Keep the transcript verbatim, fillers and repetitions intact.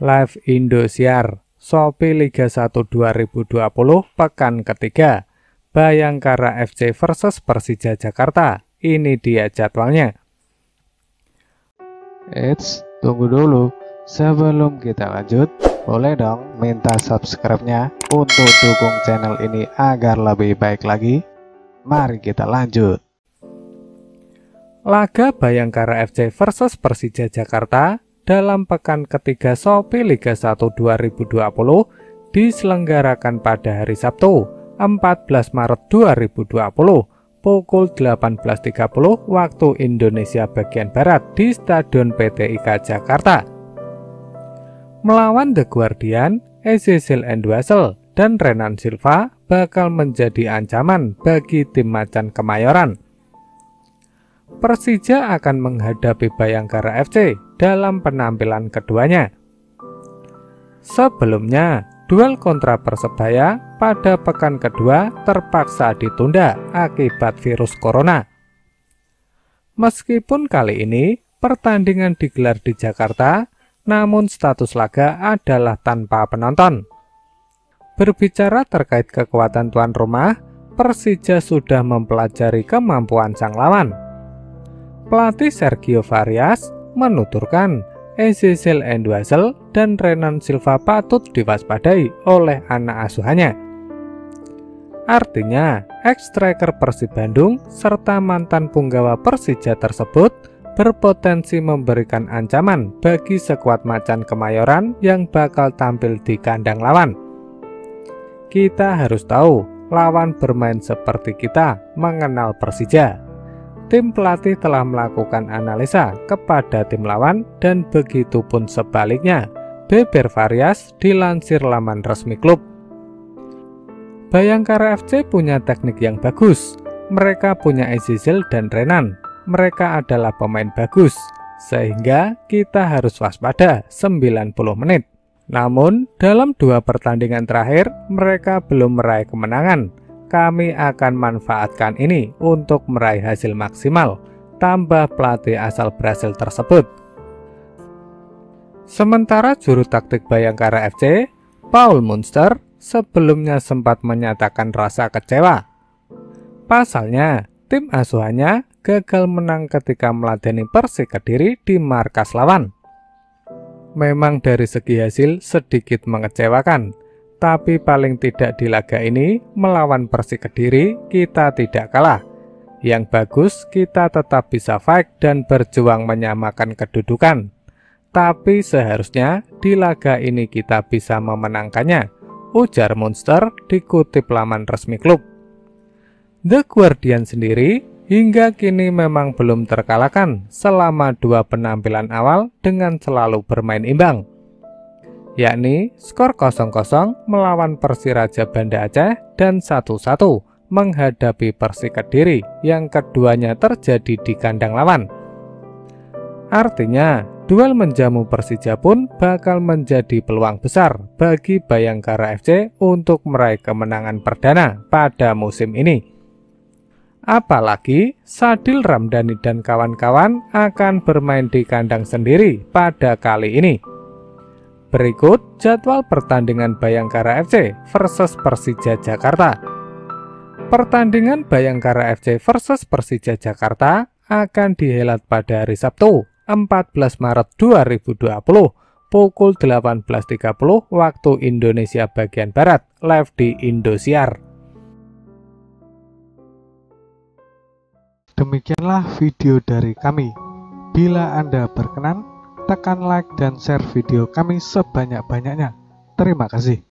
Live Indosiar, Shopee Liga satu dua ribu dua puluh pekan ketiga, Bayangkara F C versus Persija Jakarta. Ini dia jadwalnya. Eits, tunggu dulu. Sebelum kita lanjut, boleh dong minta subscribe-nya untuk dukung channel ini agar lebih baik lagi. Mari kita lanjut. Laga Bayangkara F C versus Persija Jakarta dalam pekan ketiga Shopee Liga satu dua ribu dua puluh diselenggarakan pada hari Sabtu, empat belas Maret dua ribu dua puluh pukul delapan belas tiga puluh waktu Indonesia bagian Barat di Stadion P T I K Jakarta. Melawan The Guardian, Ezekiel Endwasel dan Renan Silva bakal menjadi ancaman bagi tim Macan Kemayoran. Persija akan menghadapi Bayangkara F C dalam penampilan keduanya. Sebelumnya, duel kontra Persebaya pada pekan kedua terpaksa ditunda akibat virus corona. Meskipun kali ini pertandingan digelar di Jakarta, namun status laga adalah tanpa penonton. Berbicara terkait kekuatan tuan rumah, Persija sudah mempelajari kemampuan sang lawan. Pelatih Sergio Varias menuturkan Ezekiel Endwasel dan Renan Silva patut diwaspadai oleh anak asuhannya. Artinya, ex-striker Persib Bandung serta mantan punggawa Persija tersebut berpotensi memberikan ancaman bagi skuad Macan Kemayoran yang bakal tampil di kandang lawan. Kita harus tahu, lawan bermain seperti kita mengenal Persija. Tim pelatih telah melakukan analisa kepada tim lawan dan begitu pun sebaliknya, beber Varias dilansir laman resmi klub. Bayangkara F C punya teknik yang bagus. Mereka punya Ezekiel dan Renan. Mereka adalah pemain bagus, sehingga kita harus waspada sembilan puluh menit. Namun, dalam dua pertandingan terakhir, mereka belum meraih kemenangan. Kami akan manfaatkan ini untuk meraih hasil maksimal, tambah pelatih asal Brasil tersebut. Sementara juru taktik Bayangkara F C, Paul Munster, sebelumnya sempat menyatakan rasa kecewa. Pasalnya, tim asuhannya gagal menang ketika meladeni Persik Kediri di markas lawan. Memang dari segi hasil sedikit mengecewakan, tapi paling tidak di laga ini melawan Persik Kediri kita tidak kalah. Yang bagus kita tetap bisa fight dan berjuang menyamakan kedudukan. Tapi seharusnya di laga ini kita bisa memenangkannya, ujar Munster dikutip laman resmi klub. The Guardian sendiri hingga kini memang belum terkalahkan selama dua penampilan awal dengan selalu bermain imbang, yakni skor kosong kosong melawan Persiraja Banda Aceh dan satu satu menghadapi Persik Kediri yang keduanya terjadi di kandang lawan. Artinya, duel menjamu Persija pun bakal menjadi peluang besar bagi Bayangkara F C untuk meraih kemenangan perdana pada musim ini. Apalagi Sadil Ramdhani dan kawan-kawan akan bermain di kandang sendiri pada kali ini. Berikut jadwal pertandingan Bayangkara F C versus Persija Jakarta. Pertandingan Bayangkara F C versus Persija Jakarta akan dihelat pada hari Sabtu, empat belas Maret dua ribu dua puluh pukul delapan belas tiga puluh waktu Indonesia bagian Barat, live di Indosiar. Demikianlah video dari kami. Bila Anda berkenan, tekan like dan share video kami sebanyak-banyaknya. Terima kasih.